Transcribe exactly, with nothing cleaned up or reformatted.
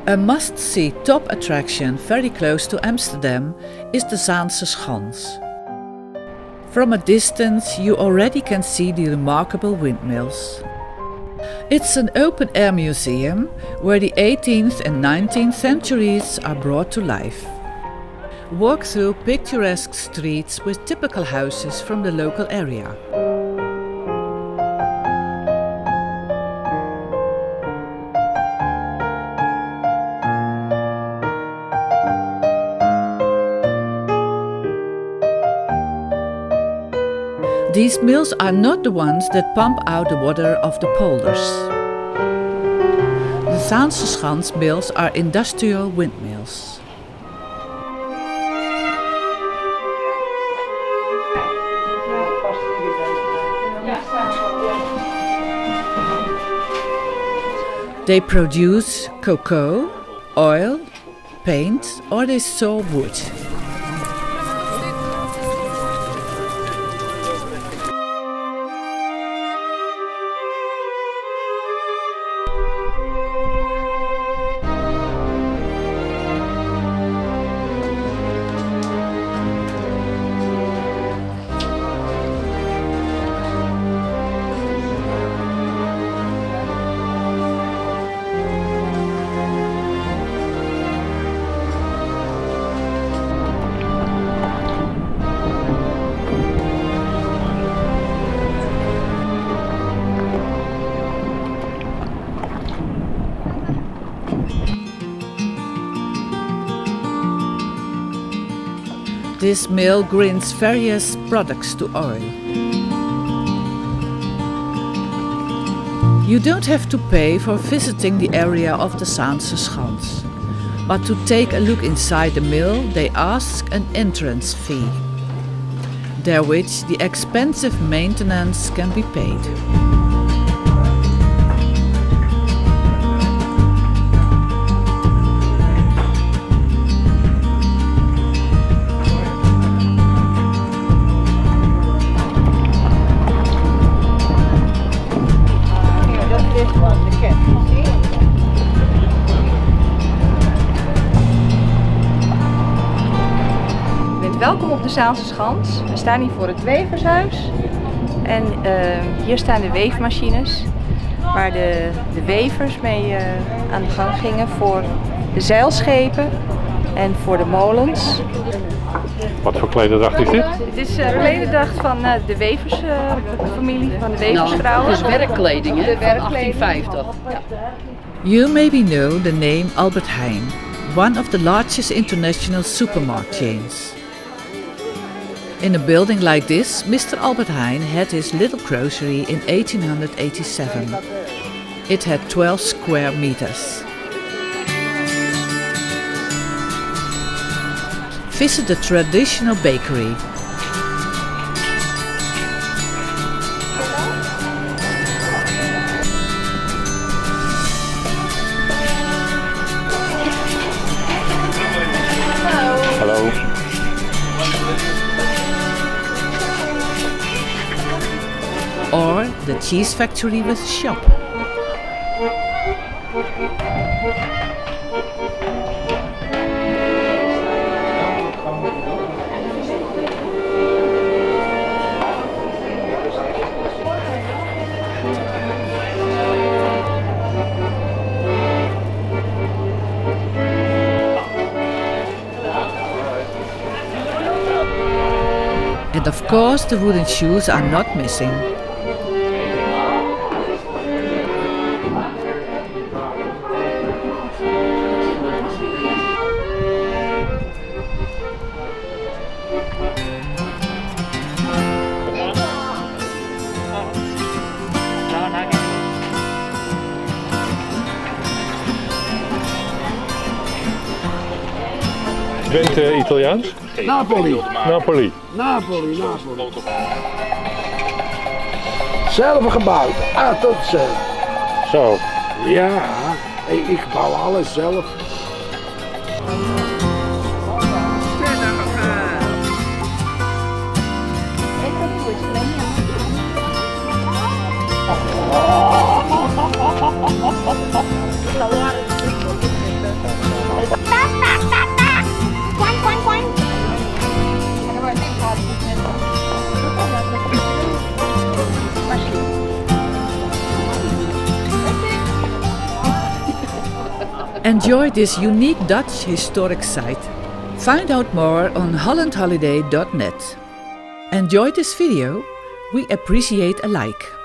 A must-see top attraction very close to Amsterdam is the Zaanse Schans. From a distance you already can see the remarkable windmills. It's an open-air museum where the eighteenth and nineteenth centuries are brought to life. Walk through picturesque streets with typical houses from the local area. These mills are not the ones that pump out the water of the polders. The Zaanse Schans mills are industrial windmills. They produce cocoa, oil, paint, or they saw wood. This mill grinds various products to oil. You don't have to pay for visiting the area of the Zaanse Schans, but to take a look inside the mill they ask an entrance fee. Therewith the expensive maintenance can be paid. Welkom op de Zaanse Schans. We staan hier voor het wevershuis en uh, hier staan de weefmachines waar de, de wevers mee uh, aan de gang gingen voor de zeilschepen en voor de molens. Wat voor klederdracht is dit? Dit is uh, klederdracht van uh, de weversfamilie, uh, van de weversvrouwen. Nou, het is werkkleding, hè? De werkkleding. Van achttien vijftig. Ja. You maybe know the name Albert Heijn, one of the largest international supermarket chains. In a building like this, Mister Albert Heijn had his little grocery in eighteen eighty-seven. It had twelve square meters. Visit the traditional bakery. Hallo. Or the cheese factory with a shop. And of course the wooden shoes are not missing. Je bent uh, Italiaans? Napoli. Napoli. Napoli, Napoli. Zelf gebouwd. A tot Z. Zo. Ja, ik, ik bouw alles zelf. Enjoy this unique Dutch historic site. Find out more on holland holiday dot net. Enjoy this video? We appreciate a like.